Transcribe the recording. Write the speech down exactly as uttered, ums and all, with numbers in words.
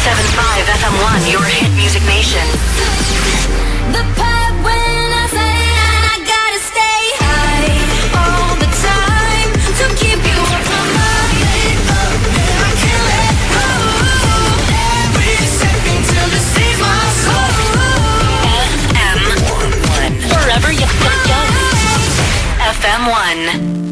seven five F M one, your hit music nation. The part when I say I gotta stay high all the time to keep you up my mind. I can't let go every second till it saves my soul. F M one. Forever young. F M one.